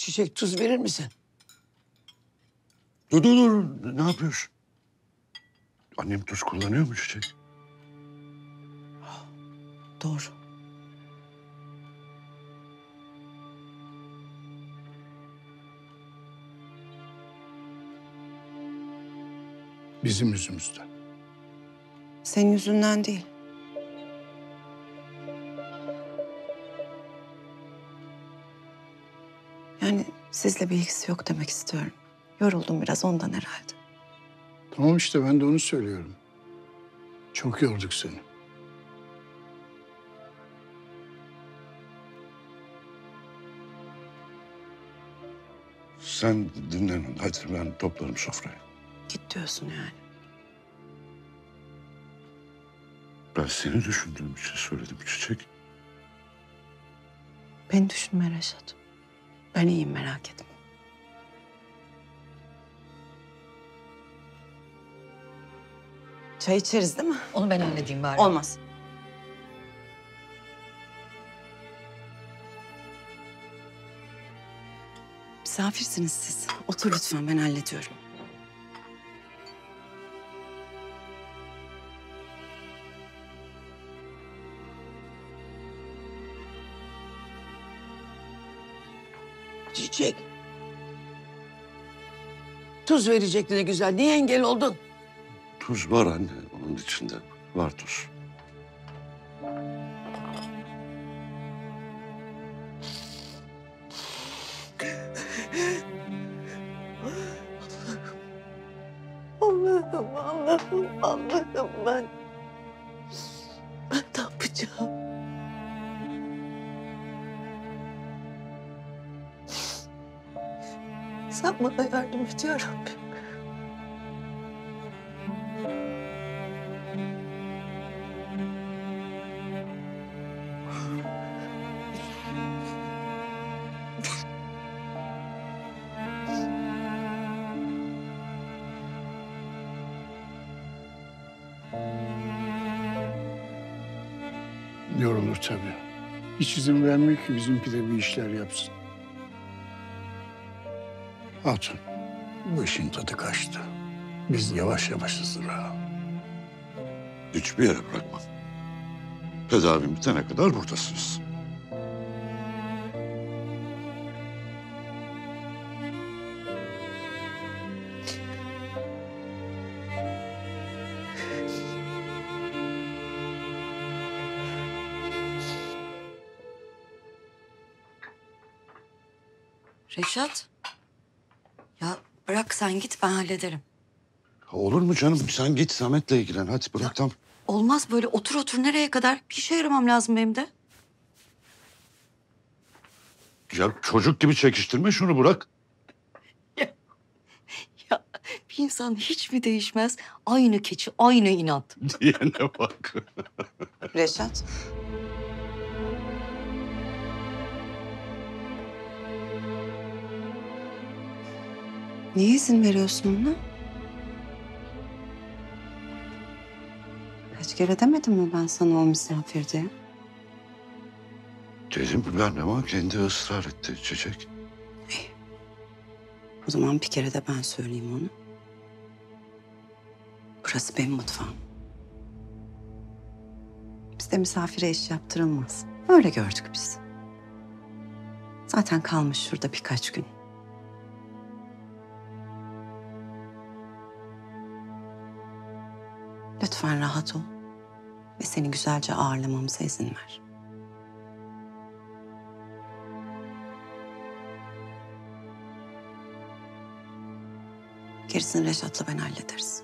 Çiçek, tuz verir misin? Dur. Ne yapıyorsun? Annem tuz kullanıyor mu Çiçek? Doğru. Bizim yüzümüzden. Senin yüzünden değil. Yani sizle bir ilgisi yok demek istiyorum. Yoruldum biraz ondan herhalde. Tamam işte ben de onu söylüyorum. Çok yorduk seni. Sen dinlen. Hadi ben toplarım sofrayı. Git diyorsun yani. Ben seni düşündüğüm için söyledim Çiçek. Beni düşünme Reşat. Ben iyiyim, merak etme. Çay içeriz değil mi? Onu ben halledeyim bari. Olmaz. Misafirsiniz siz. Otur lütfen, ben hallediyorum. Çiçek. Tuz verecekti ne güzel. Niye engel oldun? Tuz var anne. Onun içinde var tuz. Allah'ım ben ne yapacağım? Sen bana yardım et ya Rabbim. Yorulur tabii. Hiç izin vermiyor ki bizimki de bir işler yapsın. Hatun, bu işin tadı kaçtı. Biz yavaş yavaş hazır ha. Hiçbir yere bırakmam. Tedavim bitene kadar buradasınız. Reşat. Ya bırak sen git, ben hallederim. Olur mu canım? Sen git Samet'le ilgilen. Hadi bırak tamam. Olmaz böyle otur nereye kadar? Bir işe yaramam lazım benim de. Ya çocuk gibi çekiştirme şunu bırak. Ya bir insan hiç mi değişmez? Aynı keçi, aynı inat. Diyene bak. Reşat. Niye izin veriyorsun ona? Kaç kere demedim mi ben sana o misafir diye? Dedim ben ama kendi ısrar etti Çiçek. O zaman bir kere de ben söyleyeyim onu. Burası benim mutfağım. Bizde misafire iş yaptırılmaz. Öyle gördük biz. Zaten kalmış şurada birkaç gün. Lütfen rahat ol ve seni güzelce ağırlamamıza izin ver. Gerisini Reşat'la ben hallederiz.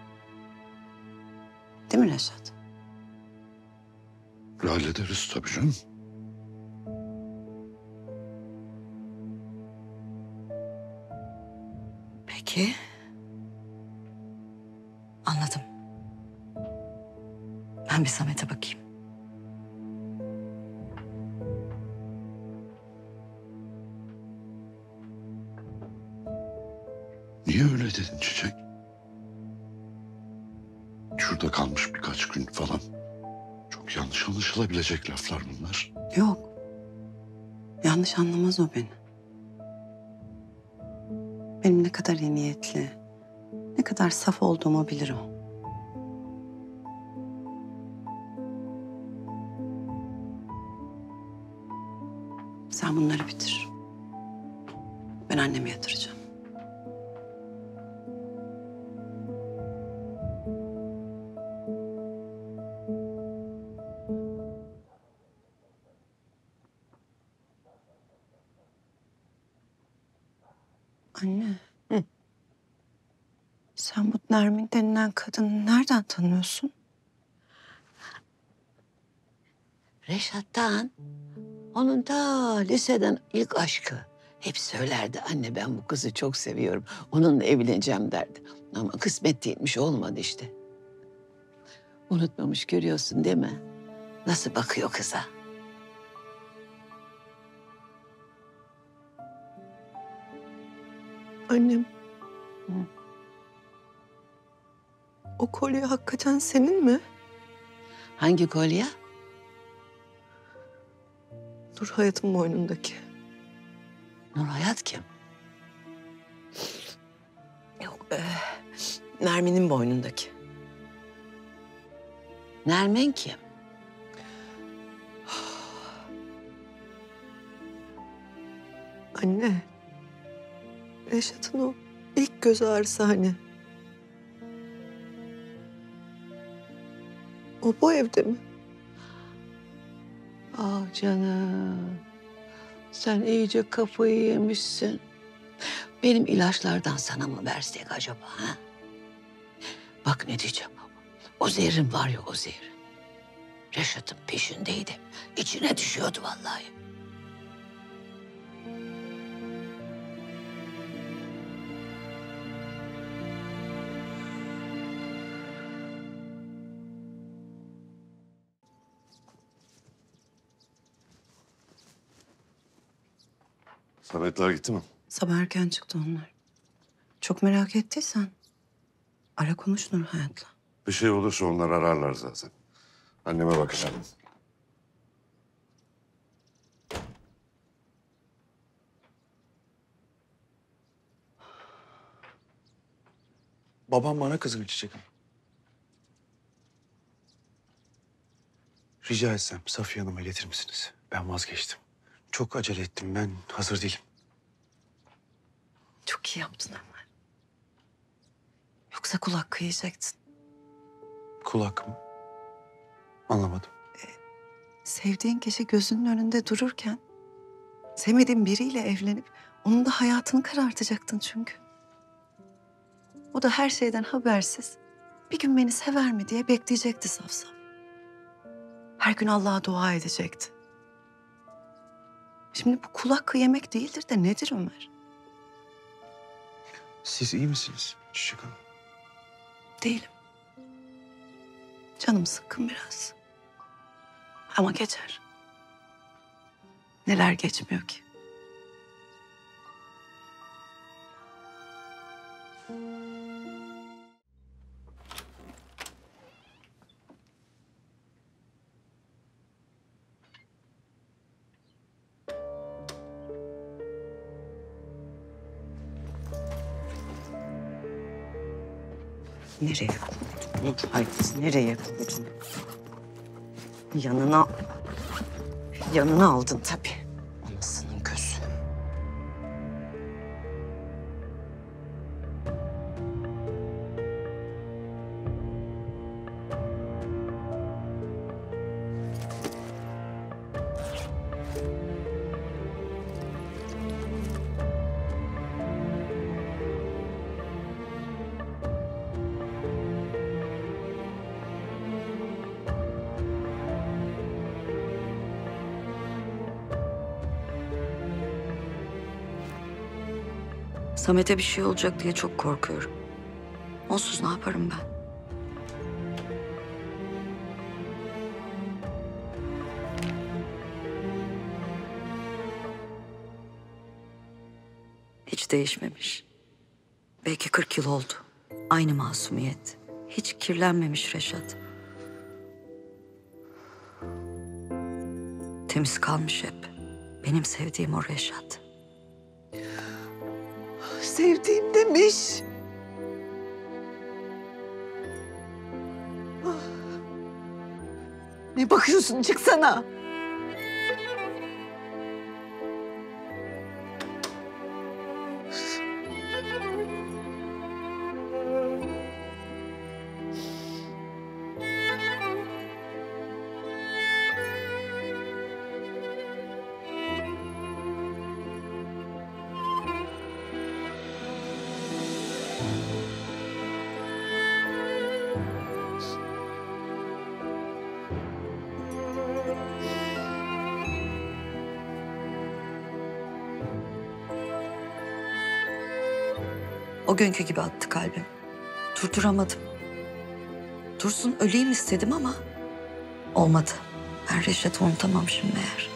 Değil mi Reşat? Hallederiz tabii canım. Peki. Anladım. Ben bir Samet'e bakayım. Niye öyle dedin Çiçek? Şurada kalmış birkaç gün falan. Çok yanlış anlaşılabilecek laflar bunlar. Yok. Yanlış anlamaz o beni. Benim ne kadar iyi niyetli, ne kadar saf olduğumu bilir o. Sen bunları bitir. Ben annemi yatıracağım. Anne. Hı. Sen bu Nermin denilen kadını nereden tanıyorsun? Reşat'tan, onun da liseden ilk aşkı. Hep söylerdi anne ben bu kızı çok seviyorum. Onunla evleneceğim derdi. Ama kısmet değilmiş olmadı işte. Unutmamış görüyorsun değil mi? Nasıl bakıyor kıza? Annem. Hı. O kolye hakikaten senin mi? Hangi kolye? Dur Hayat'ın boynundaki. Nur Hayat kim? Yok, Nermin'in boynundaki. Nermin kim? Anne. Reşat'ın o ilk göz ağrısı hani. O bu evde mi? Ah canım. Sen iyice kafayı yemişsin. Benim ilaçlardan sana mı versek acaba ha? Bak ne diyeceğim. O zehrin var ya o zehrin. Reşat'ın peşindeydi. İçine düşüyordu vallahi. Sametler gitti mi? Sabah erken çıktı onlar. Çok merak ettiysen ara konuş Nur Hayat'la. Bir şey olursa onlar ararlar zaten. Anneme bakacağım. Babam bana kızgın Çiçek Hanım. Rica etsem Safiye Hanım'a iletir misiniz? Ben vazgeçtim. Çok acele ettim. Ben hazır değilim. Çok iyi yaptın Ömer. Yoksa kulak kıyacaktın. Kulak mı? Anlamadım. Sevdiğin kişi gözünün önünde dururken sevmediğin biriyle evlenip onun da hayatını karartacaktın çünkü. O da her şeyden habersiz bir gün beni sever mi diye bekleyecekti saf saf. Her gün Allah'a dua edecekti. Şimdi bu kulak yemek değildir de nedir Ömer? Siz iyi misiniz Çiçek Hanım? Değilim. Canım sıkkın biraz. Ama geçer. Neler geçmiyor ki? Nereye koydun? Hayır, nereye koydun? Yanına aldın tabii. Anasının gözü. Samet'e bir şey olacak diye çok korkuyorum. Onsuz ne yaparım ben? Hiç değişmemiş. Belki 40 yıl oldu. Aynı masumiyet. Hiç kirlenmemiş Reşat. Temiz kalmış hep. Benim sevdiğim o Reşat. sevdiğim demiş. Ah. Ne bakıyorsun? Çıksana. O günkü gibi attı kalbim. Durduramadım. Dursun öleyim istedim ama olmadı. Ben Reşat'ı unutamamışım meğer.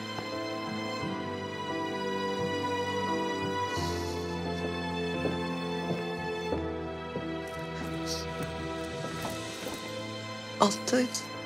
Alttaydın.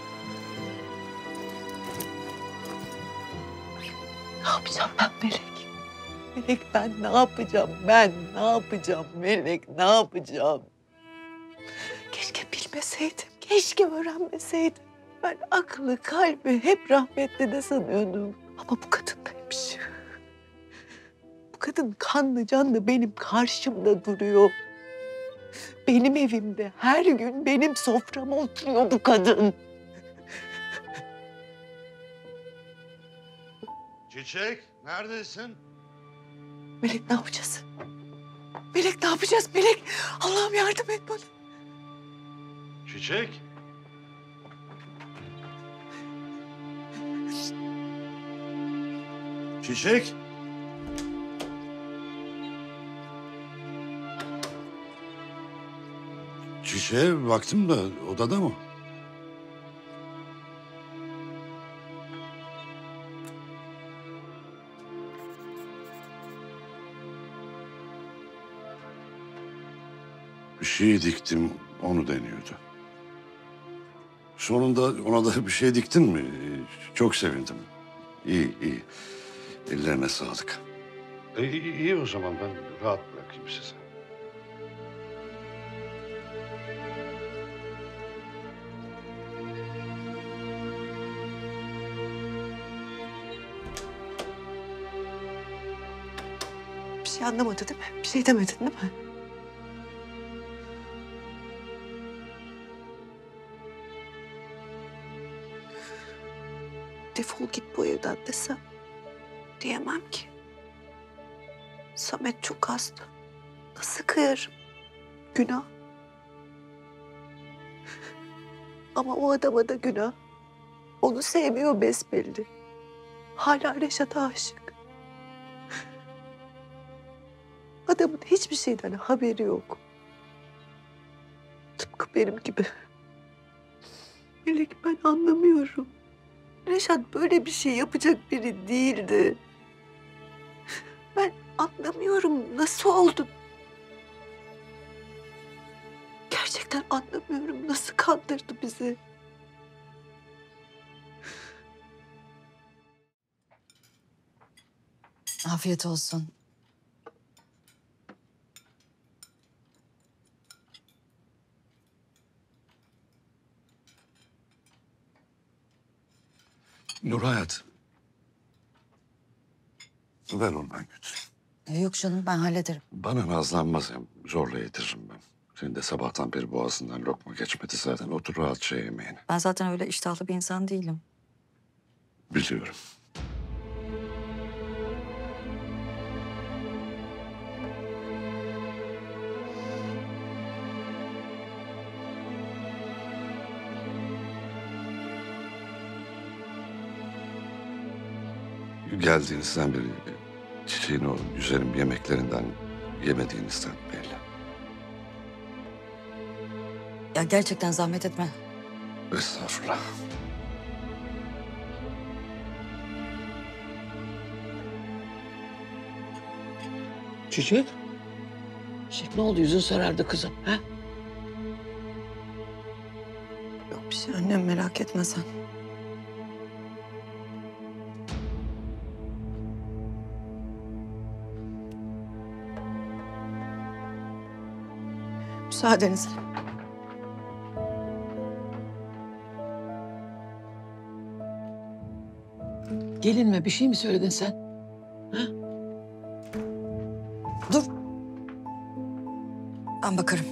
Ne yapacağım ben Melek? Melek ben ne yapacağım? Ben ne yapacağım Melek? Ne yapacağım? Keşke bilmeseydim. Keşke öğrenmeseydim. Ben aklı, kalbi hep rahmetli de sanıyordum. Ama bu kadındaymış. Bu kadın kanlı canlı benim karşımda duruyor. Benim evimde her gün benim soframa oturuyor bu kadın. Çiçek, neredesin? Melek ne yapacağız? Melek ne yapacağız? Melek Allah'ım yardım et bana. Çiçek? Çiçek? Çiçeğe baktım da odada mı? Bir şey diktim, onu deniyordu. Sonunda ona da bir şey diktin mi? Çok sevindim. İyi, iyi. Ellerine sağlık. İyi o zaman ben rahat bırakayım sizi. Bir şey anlamadı değil mi? Bir şey demedin değil mi? Defol git bu evden desem diyemem ki. Samet çok hasta. Nasıl kıyarım? Günah. Ama o adama da günah. Onu sevmiyor besbelli. Hala Reşat'a aşık. Adamın hiçbir şeyden haberi yok. Tıpkı benim gibi. Melek ben anlamıyorum. Reşat böyle bir şey yapacak biri değildi. Ben anlamıyorum nasıl oldu. Gerçekten anlamıyorum nasıl kandırdı bizi. Afiyet olsun. Nur Hayat. Ver onu ben götüreyim. Yok canım ben hallederim. Bana nazlanmaz hem zorla yediririm ben. Senin de sabahtan beri boğazından lokma geçmedi zaten. Otur rahatça yemeğini. Ben zaten öyle iştahlı bir insan değilim. Biliyorum. Geldiğinizden beri Çiçeğin o güzelim yemeklerinden yemediğinizden belli. Ya gerçekten zahmet etme. Estağfurullah. Çiçek? Çiçek ne oldu? Yüzün sarardı kızım. Ha? Yok bir şey annem, merak etme sen. Müsaadenizle. Gelinme bir şey mi söyledin sen? Dur. Ben bakarım.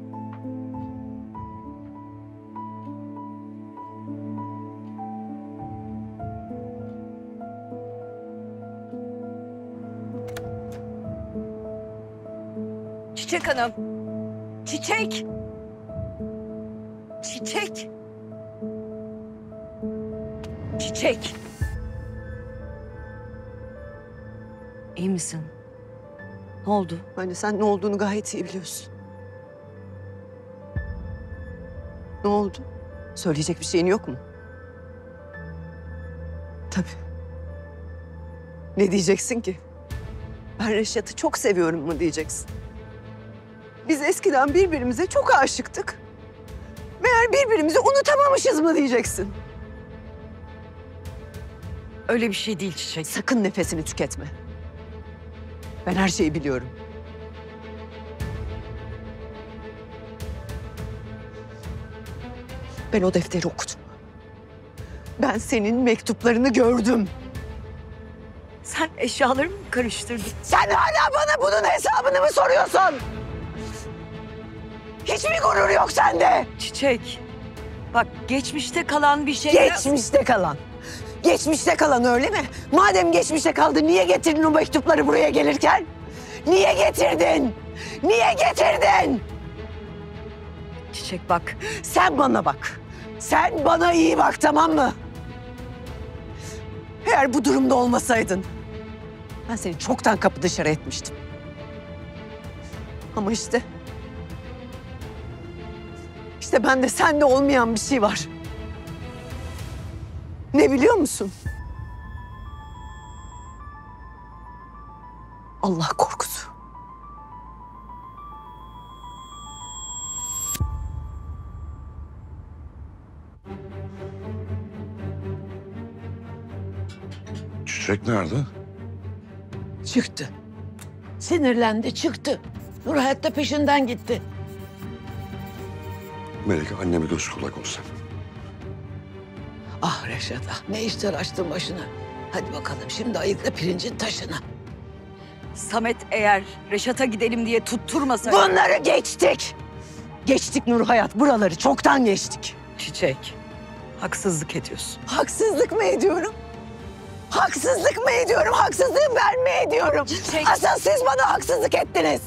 Çiçek Hanım. Çiçek. Çiçek. Çiçek. İyi misin? Ne oldu? Anne sen ne olduğunu gayet iyi biliyorsun. Ne oldu? Söyleyecek bir şeyin yok mu? Tabii. Ne diyeceksin ki? Ben Reşat'ı çok seviyorum mu diyeceksin? Biz eskiden birbirimize çok aşıktık. Meğer birbirimizi unutamamışız mı diyeceksin? Öyle bir şey değil Çiçek. Sakın nefesini tüketme. Ben her şeyi biliyorum. Ben o defteri okudum. Ben senin mektuplarını gördüm. Sen eşyalarımı mı karıştırdın? Sen hala bana bunun hesabını mı soruyorsun? Hiç mi gurur yok sende? Çiçek. Bak geçmişte kalan bir şey... Geçmişte kalan. Geçmişte kalan öyle mi? Madem geçmişte kaldı niye getirdin o mektupları buraya gelirken? Niye getirdin? Niye getirdin? Çiçek bak. Sen bana bak. Sen bana iyi bak, tamam mı? Eğer bu durumda olmasaydın ben seni çoktan kapı dışarı etmiştim. Ama işte bende sende olmayan bir şey var. Ne biliyor musun? Allah korkusu. Çiçek nerede? Çıktı. Sinirlendi çıktı. Nurhayat da peşinden gitti. Melike anneme göz kulak olsan. Ah Reşat ah ne işler açtın başına. Hadi bakalım şimdi ayıkla pirincin taşına. Samet eğer Reşat'a gidelim diye tutturmasaydı... Bunları geçtik. Geçtik Nurhayat, buraları çoktan geçtik. Çiçek. Haksızlık ediyorsun. Haksızlık mı ediyorum? Haksızlık mı ediyorum? Haksızlığı ben mi ediyorum? Çiçek. Asıl siz bana haksızlık ettiniz.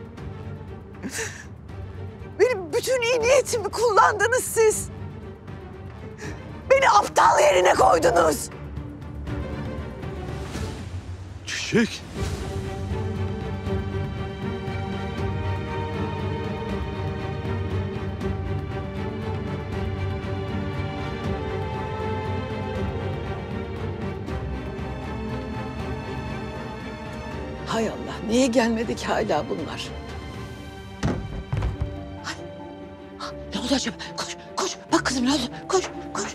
Benim bütün iyi niyetimi kullandınız siz. Beni aptal yerine koydunuz. Çiçek. Hay Allah niye gelmedik hala bunlar? Ay, ne oldu acaba? Koş koş bak kızım ne oldu? Koş koş.